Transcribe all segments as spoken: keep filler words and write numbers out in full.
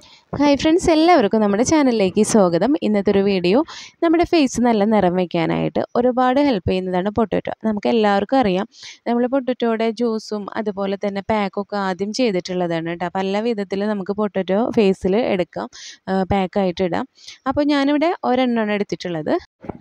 Hi friends, എല്ലാവർക്കും നമ്മുടെ ചാനലിലേക്ക് സ്വാഗതം. ഇന്നത്തെ ഒരു വീഡിയോ നമ്മുടെ ഫേസ് നല്ല നിറം വയ്ക്കാനായിട്ട് ഒരുപാട് ഹെൽപ്പ് ചെയ്യുന്നതാണ് പൊട്ടറ്റോ. നമുക്ക് എല്ലാവർക്കും അറിയാം, നമ്മൾ പൊട്ടറ്റോയുടെ ജ്യൂസും അതുപോലെ തന്നെ പാക്കൊക്കെ ആദ്യം ചെയ്തിട്ടുള്ളതാണ് കേട്ടോ. പല വിധത്തിൽ നമുക്ക് പൊട്ടറ്റോ ഫേസിൽ എടുക്കാം, പാക്കായിട്ട് ഇടാം. അപ്പോൾ ഞാനിവിടെ ഒരെണ്ണമാണ് എടുത്തിട്ടുള്ളത്.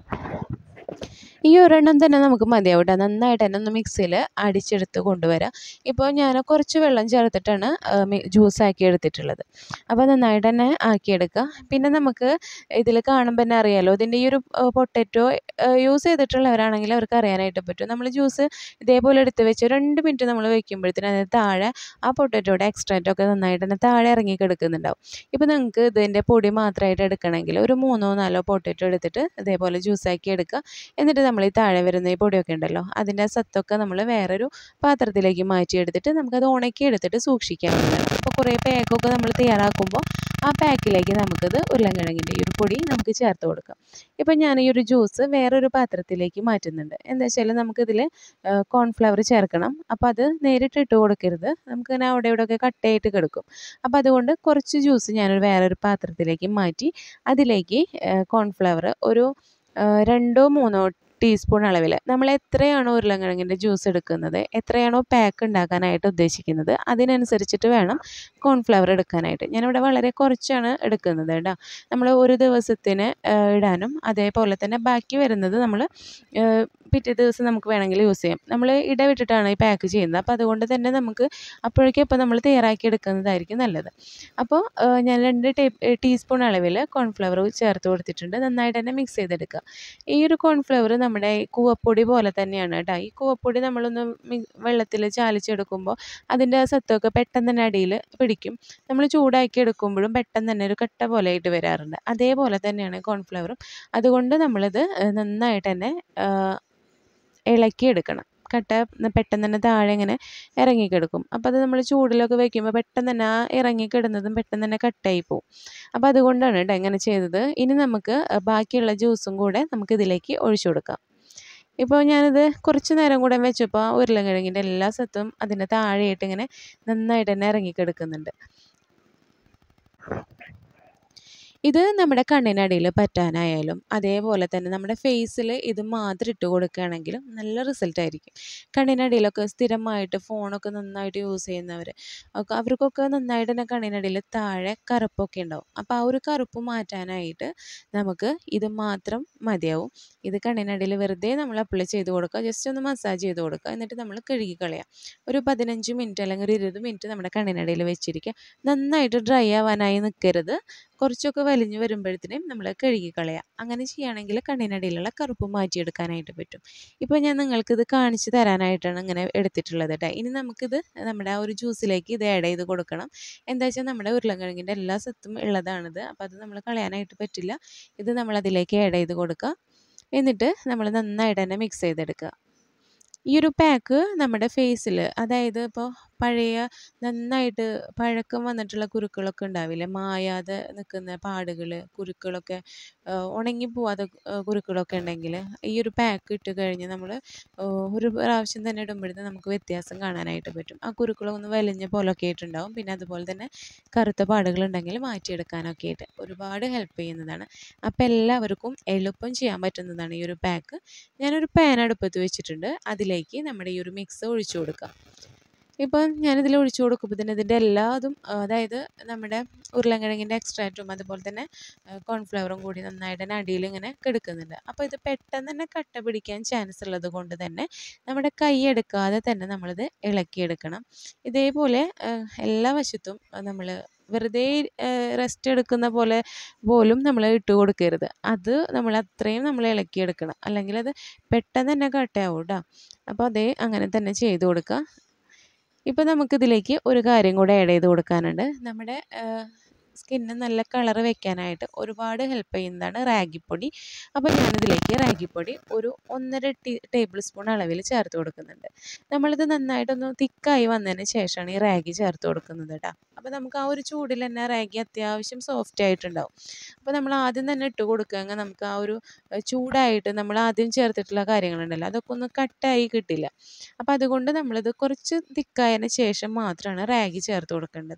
ഈ ഒരെണ്ണം തന്നെ നമുക്ക് മതിയാവും കേട്ടോ. നന്നായിട്ട് തന്നെ ഒന്ന് മിക്സിയിൽ അടിച്ചെടുത്ത് കൊണ്ടുവരാം. ഇപ്പോൾ ഞാൻ കുറച്ച് വെള്ളം ചേർത്തിട്ടാണ് ജ്യൂസാക്കി എടുത്തിട്ടുള്ളത്. അപ്പോൾ നന്നായിട്ട് തന്നെ ആക്കിയെടുക്കുക. പിന്നെ നമുക്ക് ഇതിൽ കാണുമ്പോൾ തന്നെ അറിയാമല്ലോ, ഇതിൻ്റെ ഈ ഒരു പൊട്ടറ്റോ യൂസ് ചെയ്തിട്ടുള്ളവരാണെങ്കിൽ അവർക്ക് അറിയാനായിട്ട് പറ്റും. നമ്മൾ ജ്യൂസ് ഇതേപോലെ എടുത്ത് വെച്ച് രണ്ട് മിനിറ്റ് നമ്മൾ വയ്ക്കുമ്പോഴത്തേനും അതിന് താഴെ ആ പൊട്ടറ്റോയുടെ എക്സ്ട്രാക്റ്റൊക്കെ നന്നായിട്ട് തന്നെ താഴെ ഇറങ്ങി കിടക്കുന്നുണ്ടാവും. ഇപ്പോൾ നിങ്ങൾക്ക് ഇതിൻ്റെ പൊടി മാത്രമായിട്ട് എടുക്കണമെങ്കിൽ ഒരു മൂന്നോ നാലോ പൊട്ടറ്റോ എടുത്തിട്ട് ഇതേപോലെ ജ്യൂസാക്കി എടുക്കുക. എന്നിട്ട് നമ്മൾ ഈ താഴെ വരുന്ന ഈ പൊടിയൊക്കെ ഉണ്ടല്ലോ, അതിൻ്റെ സത്തൊക്കെ നമ്മൾ വേറൊരു പാത്രത്തിലേക്ക് മാറ്റിയെടുത്തിട്ട് നമുക്കത് ഉണക്കി എടുത്തിട്ട് സൂക്ഷിക്കാവുന്നതാണ്. അപ്പോൾ കുറേ പാക്കൊക്കെ നമ്മൾ തയ്യാറാക്കുമ്പോൾ ആ പാക്കിലേക്ക് നമുക്കത് ഉരുളൻകിഴങ്ങിൻ്റെ ഈ ഒരു പൊടി നമുക്ക് ചേർത്ത് കൊടുക്കാം. ഇപ്പോൾ ഞാൻ ഈ ഒരു ജ്യൂസ് വേറൊരു പാത്രത്തിലേക്ക് മാറ്റുന്നുണ്ട്. എന്താ വെച്ചാൽ നമുക്കിതിൽ കോൺഫ്ലവർ ചേർക്കണം. അപ്പോൾ അത് നേരിട്ട് ഇട്ട് കൊടുക്കരുത്, നമുക്കിങ്ങനെ അവിടെ ഇവിടെയൊക്കെ കട്ടയായിട്ട് കിടക്കും. അപ്പോൾ അതുകൊണ്ട് കുറച്ച് ജ്യൂസ് ഞാനൊരു വേറൊരു പാത്രത്തിലേക്ക് മാറ്റി അതിലേക്ക് കോൺഫ്ലവർ ഒരു രണ്ടോ മൂന്നോ ടീസ്പൂൺ അളവിൽ നമ്മൾ എത്രയാണോ ഉരുളൻകിഴങ്ങിൻ്റെ ജ്യൂസ് എടുക്കുന്നത്, എത്രയാണോ പാക്ക് ഉണ്ടാക്കാനായിട്ട് ഉദ്ദേശിക്കുന്നത്, അതിനനുസരിച്ചിട്ട് വേണം കോൺഫ്ലവർ എടുക്കാനായിട്ട്. ഞാനിവിടെ വളരെ കുറച്ചാണ് എടുക്കുന്നത് കേട്ടോ. നമ്മൾ ഒരു ദിവസത്തിന് ഇടാനും അതേപോലെ തന്നെ ബാക്കി വരുന്നത് നമ്മൾ പിറ്റേ ദിവസം നമുക്ക് വേണമെങ്കിൽ യൂസ് ചെയ്യാം. നമ്മൾ ഇടവിട്ടിട്ടാണ് ഈ പാക്ക് ചെയ്യുന്നത്. അപ്പോൾ അതുകൊണ്ട് തന്നെ നമുക്ക് അപ്പോഴേക്കും ഇപ്പോൾ നമ്മൾ തയ്യാറാക്കി എടുക്കുന്നതായിരിക്കും നല്ലത്. അപ്പോൾ ഞാൻ രണ്ട് ടീ ടീസ്പൂൺ അളവിൽ കോൺഫ്ലവർ ചേർത്ത് കൊടുത്തിട്ടുണ്ട്. നന്നായിട്ട് തന്നെ മിക്സ് ചെയ്തെടുക്കുക. ഈ ഒരു കോൺഫ്ലവർ നമ്മുടെ കൂവപ്പൊടി പോലെ തന്നെയാണ് കേട്ടോ. ഈ കൂവപ്പൊടി നമ്മളൊന്ന് വെള്ളത്തിൽ ചാലിച്ചെടുക്കുമ്പോൾ അതിൻ്റെ ആ സത്തൊക്കെ പെട്ടെന്ന് തന്നെ അടിയിൽ പിടിക്കും. നമ്മൾ ചൂടാക്കി എടുക്കുമ്പോഴും പെട്ടെന്ന് തന്നെ ഒരു കട്ട പോലെ ആയിട്ട് വരാറുണ്ട്. അതേപോലെ തന്നെയാണ് കോൺഫ്ലവറും. അതുകൊണ്ട് നമ്മളിത് നന്നായിട്ട് തന്നെ ഇളക്കിയെടുക്കണം. കട്ട പെട്ടെന്ന് തന്നെ താഴെ ഇങ്ങനെ ഇറങ്ങിക്കിടക്കും. അപ്പോൾ അത് നമ്മൾ ചൂടിലൊക്കെ വയ്ക്കുമ്പോൾ പെട്ടെന്ന് തന്നെ ആ ഇറങ്ങിക്കിടുന്നതും പെട്ടെന്ന് തന്നെ കട്ടായി പോവും. അപ്പോൾ അതുകൊണ്ടാണ് കേട്ടോ ഇങ്ങനെ ചെയ്തത്. ഇനി നമുക്ക് ബാക്കിയുള്ള ജ്യൂസും കൂടെ നമുക്ക് ഇതിലേക്ക് ഒഴിച്ചു കൊടുക്കാം. ഇപ്പോൾ ഞാനിത് കുറച്ച് നേരം കൂടെ വെച്ചപ്പോൾ ഉരുളൻകിഴങ്ങിൻ്റെ എല്ലാ സത്തും അതിൻ്റെ താഴെയായിട്ട് ഇങ്ങനെ നന്നായിട്ട് തന്നെ ഇറങ്ങിക്കിടക്കുന്നുണ്ട്. ഇത് നമ്മുടെ കണ്ണിനടിയിൽ പറ്റാനായാലും അതേപോലെ തന്നെ നമ്മുടെ ഫേസിൽ ഇത് മാത്രം ഇട്ട് കൊടുക്കുകയാണെങ്കിലും നല്ല റിസൾട്ടായിരിക്കും. കണ്ണിനടിയിലൊക്കെ സ്ഥിരമായിട്ട് ഫോണൊക്കെ നന്നായിട്ട് യൂസ് ചെയ്യുന്നവർ ഒക്കെ അവർക്കൊക്കെ നന്നായിട്ട് തന്നെ കണ്ണിനടിയിൽ താഴെ കറുപ്പൊക്കെ ഉണ്ടാവും. അപ്പോൾ ആ ഒരു കറുപ്പ് മാറ്റാനായിട്ട് നമുക്ക് ഇത് മാത്രം മതിയാവും. ഇത് കണ്ണിനടിയിൽ വെറുതെ നമ്മൾ അപ്ലൈ ചെയ്ത് കൊടുക്കുക, ജസ്റ്റ് ഒന്ന് മസാജ് ചെയ്ത് കൊടുക്കുക. എന്നിട്ട് നമ്മൾ കഴുകി കളയാം. ഒരു പതിനഞ്ച് മിനിറ്റ് അല്ലെങ്കിൽ ഒരു ഇരുപത് മിനിറ്റ് നമ്മുടെ കണ്ണിനടിയിൽ വെച്ചിരിക്കുക. നന്നായിട്ട് ഡ്രൈ ആവാനായി നിൽക്കരുത്. കുറച്ചൊക്കെ വലിഞ്ഞ് വരുമ്പോഴത്തേനും നമ്മൾ കഴുകി കളയാം. അങ്ങനെ ചെയ്യുകയാണെങ്കിൽ കണ്ണിനടിയിലുള്ള കറുപ്പ് മാറ്റിയെടുക്കാനായിട്ട് പറ്റും. ഇപ്പോൾ ഞാൻ നിങ്ങൾക്കിത് കാണിച്ച് തരാനായിട്ടാണ് ഇങ്ങനെ എടുത്തിട്ടുള്ളത് കേട്ടോ. ഇനി നമുക്കിത് നമ്മുടെ ആ ഒരു ജ്യൂസിലേക്ക് ഇത് ആഡ് ചെയ്ത് കൊടുക്കണം. എന്താ വെച്ചാൽ നമ്മുടെ ഉരുളൻകിഴങ്ങിൻ്റെ എല്ലാ സത്തും ഉള്ളതാണിത്. അപ്പോൾ അത് നമ്മൾ കളയാനായിട്ട് പറ്റില്ല. ഇത് നമ്മളതിലേക്ക് ആഡ് ചെയ്ത് കൊടുക്കുക. എന്നിട്ട് നമ്മൾ നന്നായിട്ട് തന്നെ മിക്സ് ചെയ്തെടുക്കുക. ഈ ഒരു പാക്ക് നമ്മുടെ ഫേസിൽ, അതായത് ഇപ്പോൾ പഴയ നന്നായിട്ട് പഴക്കം വന്നിട്ടുള്ള കുരുക്കളൊക്കെ ഉണ്ടാവില്ലേ, മായാതെ നിൽക്കുന്ന പാടുകൾ, കുരുക്കളൊക്കെ ഉണങ്ങി പോവാതെ കുരുക്കളൊക്കെ ഉണ്ടെങ്കിൽ ഈ ഒരു പാക്ക് ഇട്ട് കഴിഞ്ഞ് നമ്മൾ ഒരു പ്രാവശ്യം തന്നെ ഇടുമ്പോഴത്തേന് നമുക്ക് വ്യത്യാസം കാണാനായിട്ട് പറ്റും. ആ കുരുക്കളൊന്ന് വലിഞ്ഞ പോലൊക്കെ ആയിട്ടുണ്ടാവും. പിന്നെ അതുപോലെ തന്നെ കറുത്ത പാടുകളുണ്ടെങ്കിൽ മാറ്റിയെടുക്കാനൊക്കെ ആയിട്ട് ഒരുപാട് ഹെൽപ്പ് ചെയ്യുന്നതാണ്. അപ്പോൾ എല്ലാവർക്കും എളുപ്പം ചെയ്യാൻ പറ്റുന്നതാണ് ഈ ഒരു പാക്ക്. ഞാനൊരു പാൻ അടുപ്പത്ത് വെച്ചിട്ടുണ്ട്. അതിലേക്ക് നമ്മുടെ ഈ ഒരു മിക്സ് ഒഴിച്ചു കൊടുക്കാം. ഇപ്പോൾ ഞാനിതിൽ ഒഴിച്ചു കൊടുക്കുമ്പോൾ തന്നെ ഇതിൻ്റെ എല്ലാതും, അതായത് നമ്മുടെ ഉരുളൻകിഴങ്ങിൻ്റെ എക്സ്ട്രാക്റ്റും അതുപോലെ തന്നെ കോൺഫ്ലവറും കൂടി നന്നായിട്ട് തന്നെ അടിയിൽ ഇങ്ങനെ കിടക്കുന്നുണ്ട്. അപ്പോൾ ഇത് പെട്ടെന്ന് തന്നെ കട്ട പിടിക്കാൻ ചാൻസ് ഉള്ളത് കൊണ്ട് തന്നെ നമ്മുടെ കൈ എടുക്കാതെ തന്നെ നമ്മളിത് ഇളക്കിയെടുക്കണം. ഇതേപോലെ എല്ലാ വശത്തും നമ്മൾ വെറുതെ റെസ്റ്റ് എടുക്കുന്ന പോലെ പോലും നമ്മൾ ഇട്ട് കൊടുക്കരുത്. അത് നമ്മൾ അത്രയും നമ്മൾ ഇളക്കിയെടുക്കണം, അല്ലെങ്കിൽ അത് പെട്ടെന്ന് തന്നെ കട്ടയാവും കേട്ടോ. അപ്പോൾ അതേ അങ്ങനെ തന്നെ ചെയ്ത് കൊടുക്കുക. ഇപ്പോൾ നമുക്കിതിലേക്ക് ഒരു കാര്യം കൂടെ ആഡ് ചെയ്ത് കൊടുക്കാനുണ്ട്. നമ്മുടെ സ്കിന്ന് നല്ല കളർ വെക്കാനായിട്ട് ഒരുപാട് ഹെൽപ്പ് ചെയ്യുന്നതാണ് റാഗിപ്പൊടി. അപ്പോൾ ഞാനിതിലേക്ക് റാഗിപ്പൊടി ഒരു ഒന്നര ടീ ടേബിൾ സ്പൂൺ അളവിൽ ചേർത്ത് കൊടുക്കുന്നുണ്ട്. നമ്മളിത് നന്നായിട്ടൊന്ന് തിക്കായി വന്നതിന് ശേഷമാണ് ഈ റാഗി ചേർത്ത് കൊടുക്കുന്നത് കേട്ടോ. അപ്പോൾ നമുക്ക് ആ ഒരു ചൂടിൽ തന്നെ റാഗി അത്യാവശ്യം സോഫ്റ്റ് ആയിട്ടുണ്ടാവും. അപ്പോൾ നമ്മൾ ആദ്യം തന്നെ ഇട്ട് കൊടുക്കുകയെങ്കിൽ നമുക്ക് ആ ഒരു ചൂടായിട്ട് നമ്മൾ ആദ്യം ചേർത്തിട്ടുള്ള കാര്യങ്ങളുണ്ടല്ലോ, അതൊക്കെ ഒന്ന് കട്ടായി കിട്ടില്ല. അപ്പോൾ അതുകൊണ്ട് നമ്മളിത് കുറച്ച് തിക്കായതിന് ശേഷം മാത്രമാണ് റാഗി ചേർത്ത് കൊടുക്കേണ്ടത്.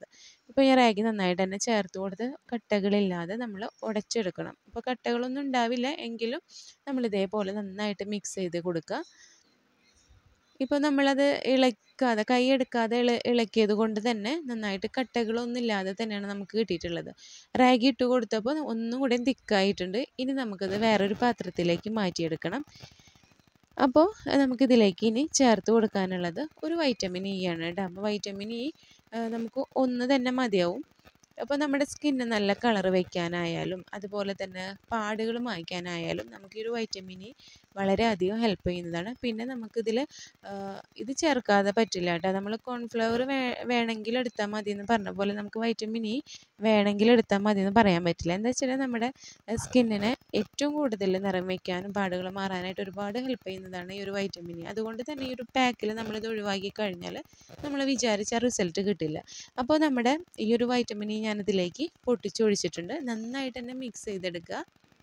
ഇപ്പോൾ ഈ റാഗി നന്നായിട്ട് തന്നെ ചേർത്ത് കൊടുത്ത് കട്ടകളില്ലാതെ നമ്മൾ ഉടച്ചെടുക്കണം. അപ്പോൾ കട്ടകളൊന്നും ഉണ്ടാവില്ല എങ്കിലും നമ്മൾ ഇതേപോലെ നന്നായിട്ട് മിക്സ് ചെയ്ത് കൊടുക്കുക. ഇപ്പോൾ നമ്മളത് ഇളക്കാതെ കൈ എടുക്കാതെ ഇള ഇളക്കിയത് കൊണ്ട് തന്നെ നന്നായിട്ട് കട്ടകളൊന്നും ഇല്ലാതെ തന്നെയാണ് നമുക്ക് കിട്ടിയിട്ടുള്ളത്. റാഗി ഇട്ട് കൊടുത്തപ്പോൾ ഒന്നും കൂടി തിക്കായിട്ടുണ്ട്. ഇനി നമുക്കത് വേറൊരു പാത്രത്തിലേക്ക് മാറ്റിയെടുക്കണം. അപ്പോൾ നമുക്കിതിലേക്ക് ഇനി ചേർത്ത് കൊടുക്കാനുള്ളത് ഒരു വൈറ്റമിൻ ഇ ആണ് കേട്ടോ. അപ്പോൾ വൈറ്റമിൻ ഇ നമുക്ക് ഒന്ന് തന്നെ മതിയാവും. അപ്പോൾ നമ്മുടെ സ്കിന്ന് നല്ല കളർ വയ്ക്കാനായാലും അതുപോലെ തന്നെ പാടുകൾ മായ്ക്കാനായാലും നമുക്ക് ഈ ഒരു വൈറ്റമിൻ ഇ വളരെയധികം ഹെൽപ്പ് ചെയ്യുന്നതാണ്. പിന്നെ നമുക്കിതിൽ ഇത് ചേർക്കാതെ പറ്റില്ല കേട്ടോ. നമ്മൾ കോൺഫ്ലവർ വേ വേണമെങ്കിൽ എടുത്താൽ മതി എന്ന് പറഞ്ഞ പോലെ നമുക്ക് വൈറ്റമിൻ ഇ വേണമെങ്കിൽ എടുത്താൽ മതി എന്ന് പറയാൻ പറ്റില്ല. എന്താ വെച്ചാൽ നമ്മുടെ സ്കിന്നിനെ ഏറ്റവും കൂടുതൽ നിറം വയ്ക്കാനും പാടുകൾ മാറാനായിട്ട് ഒരുപാട് ഹെൽപ്പ് ചെയ്യുന്നതാണ് ഈ ഒരു വൈറ്റമിൻ ഇ. അതുകൊണ്ട് തന്നെ ഈ ഒരു പാക്കിൽ നമ്മളിത് ഒഴിവാക്കി കഴിഞ്ഞാൽ നമ്മൾ വിചാരിച്ച റിസൾട്ട് കിട്ടില്ല. അപ്പോൾ നമ്മുടെ ഈ ഒരു വൈറ്റമിൻ ഇ ഞാനിതിലേക്ക് പൊട്ടിച്ചൊഴിച്ചിട്ടുണ്ട്. നന്നായിട്ട് തന്നെ മിക്സ് ചെയ്തെടുക്കുക.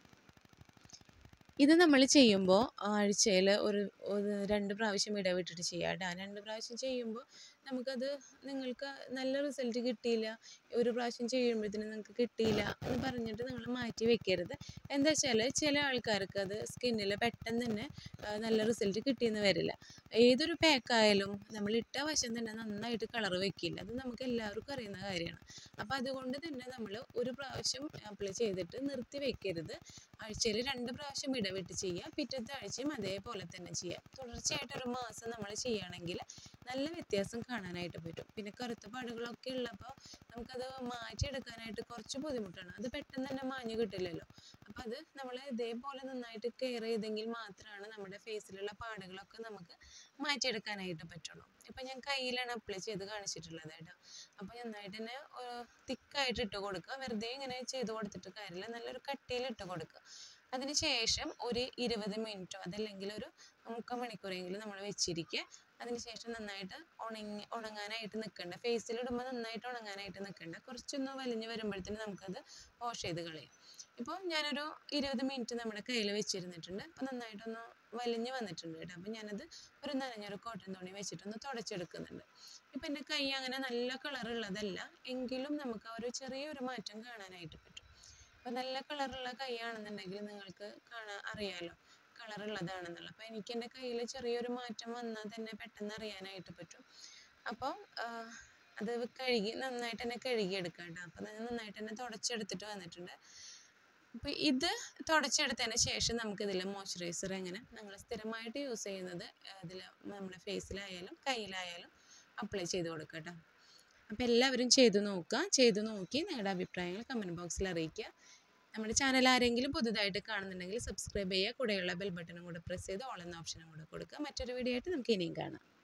ഇത് നമ്മൾ ചെയ്യുമ്പോൾ ആഴ്ചയിൽ ഒരു ഒരു രണ്ട് പ്രാവശ്യം ഇടവിട്ടിട്ട് ചെയ്യുക കേട്ടോ. രണ്ട് പ്രാവശ്യം ചെയ്യുമ്പോൾ നമുക്കത് നിങ്ങൾക്ക് നല്ല റിസൾട്ട് കിട്ടിയില്ല, ഒരു പ്രാവശ്യം ചെയ്യുമ്പോഴത്തേനും നിങ്ങൾക്ക് കിട്ടിയില്ല എന്ന് പറഞ്ഞിട്ട് നിങ്ങൾ മാറ്റി വെക്കരുത്. എന്താ വെച്ചാൽ ചില ആൾക്കാർക്ക് അത് സ്കിന്നിൽ പെട്ടെന്ന് തന്നെ നല്ല റിസൾട്ട് കിട്ടിയെന്ന് വരില്ല. ഏതൊരു പാക്കായാലും നമ്മൾ ഇട്ട വശം തന്നെ നന്നായിട്ട് കളർ വെക്കില്ല. അത് നമുക്ക് എല്ലാവർക്കും അറിയുന്ന കാര്യമാണ്. അപ്പോൾ അതുകൊണ്ട് തന്നെ നമ്മൾ ഒരു പ്രാവശ്യം അപ്ലൈ ചെയ്തിട്ട് നിർത്തി വെക്കരുത്. ആഴ്ചയിൽ രണ്ട് പ്രാവശ്യം ഇടവിട്ട് ചെയ്യുക. പിറ്റത്തെ ആഴ്ചയും അതേപോലെ തന്നെ ചെയ്യുക. തുടർച്ചയായിട്ട് ഒരു മാസം നമ്മൾ ചെയ്യുകയാണെങ്കിൽ നല്ല വ്യത്യാസം കാണാനായിട്ട് പറ്റും. പിന്നെ കറുത്ത പാടുകളൊക്കെ ഉള്ളപ്പോൾ നമുക്കത് മാറ്റിയെടുക്കാനായിട്ട് കുറച്ച് ബുദ്ധിമുട്ടാണ്. അത് പെട്ടെന്ന് തന്നെ മാഞ്ഞു കിട്ടില്ലല്ലോ. അപ്പോൾ അത് നമ്മൾ ഇതേപോലെ നന്നായിട്ട് കെയർ ചെയ്തെങ്കിൽ മാത്രമാണ് നമ്മുടെ ഫേസിലുള്ള പാടുകളൊക്കെ നമുക്ക് മാറ്റിയെടുക്കാനായിട്ട് പറ്റുള്ളൂ. ഇപ്പം ഞാൻ കയ്യിലാണ് അപ്ലൈ ചെയ്ത് കാണിച്ചിട്ടുള്ളത് കേട്ടോ. അപ്പോൾ നന്നായിട്ട് തന്നെ തിക്കായിട്ട് ഇട്ട് കൊടുക്കുക. വെറുതെ ഇങ്ങനെ ചെയ്ത് കൊടുത്തിട്ട് കാര്യമില്ല, നല്ലൊരു കട്ടിയിൽ ഇട്ട് കൊടുക്കുക. അതിന് ശേഷം ഒരു ഇരുപത് മിനിറ്റോ അതല്ലെങ്കിൽ ഒരു മുക്കാൽ മണിക്കൂറെങ്കിലും നമ്മൾ വെച്ചിരിക്കുക. അതിനുശേഷം നന്നായിട്ട് ഉണങ്ങി ഉണങ്ങാനായിട്ട് നിൽക്കേണ്ട, ഫേസിലിടുമ്പോൾ നന്നായിട്ട് ഉണങ്ങാനായിട്ട് നിൽക്കേണ്ട, കുറച്ചൊന്ന് വലിഞ്ഞ് വരുമ്പോഴത്തേനും നമുക്കത് വാഷ് ചെയ്ത് കളയാം. ഇപ്പോൾ ഞാനൊരു ഇരുപത് മിനിറ്റ് നമ്മുടെ കയ്യിൽ വെച്ചിരുന്നിട്ടുണ്ട്. അപ്പോൾ നന്നായിട്ടൊന്ന് വലിഞ്ഞ് വന്നിട്ടുണ്ട് കേട്ടോ. അപ്പോൾ ഞാനത് ഒരു നനഞ്ഞൊരു കോട്ടൺ തുണി വെച്ചിട്ടൊന്ന് തുടച്ചെടുക്കുന്നുണ്ട്. ഇപ്പം എൻ്റെ കൈ അങ്ങനെ നല്ല കളറുള്ളതല്ല എങ്കിലും നമുക്ക് ആ ഒരു ചെറിയൊരു മാറ്റം കാണാനായിട്ട് പറ്റും. അപ്പോൾ നല്ല കളറുള്ള കൈയാണെന്നുണ്ടെങ്കിൽ നിങ്ങൾക്ക് കാണാൻ അറിയാമല്ലോ കളറുള്ളതാണെന്നുള്ളത്. അപ്പോൾ എനിക്ക് എൻ്റെ കയ്യിൽ ചെറിയൊരു മാറ്റം വന്നാൽ തന്നെ പെട്ടെന്ന് അറിയാനായിട്ട് പറ്റും. അപ്പോൾ അത് കഴുകി നന്നായിട്ട് തന്നെ കഴുകിയെടുക്കാം കേട്ടോ. അപ്പോൾ ഞാൻ നന്നായിട്ട് തന്നെ തുടച്ചെടുത്തിട്ട് വന്നിട്ടുണ്ട്. അപ്പോൾ ഇത് തുടച്ചെടുത്തതിന് ശേഷം നമുക്കിതിൽ മോയ്സ്ചറൈസർ എങ്ങനെ ഞങ്ങൾ സ്ഥിരമായിട്ട് യൂസ് ചെയ്യുന്നത് അതിൽ നമ്മുടെ ഫേസിലായാലും കയ്യിലായാലും അപ്ലൈ ചെയ്ത് കൊടുക്കുക കേട്ടോ. അപ്പോൾ എല്ലാവരും ചെയ്തു നോക്കുക. ചെയ്തു നോക്കി നിങ്ങളുടെ അഭിപ്രായങ്ങൾ കമൻറ്റ് ബോക്സിൽ അറിയിക്കുക. നമ്മുടെ ചാനൽ ആരെങ്കിലും പുതുതായിട്ട് കാണുന്നുണ്ടെങ്കിൽ സബ്സ്ക്രൈബ് ചെയ്യുക. കൂടെയുള്ള ബെൽ ബട്ടണും കൂടെ പ്രസ് ചെയ്ത് ഓൾ എന്ന ഓപ്ഷനും കൂടെ കൊടുക്കുക. മറ്റൊരു വീഡിയോ ആയിട്ട് നമുക്ക് ഇനിയും കാണാം.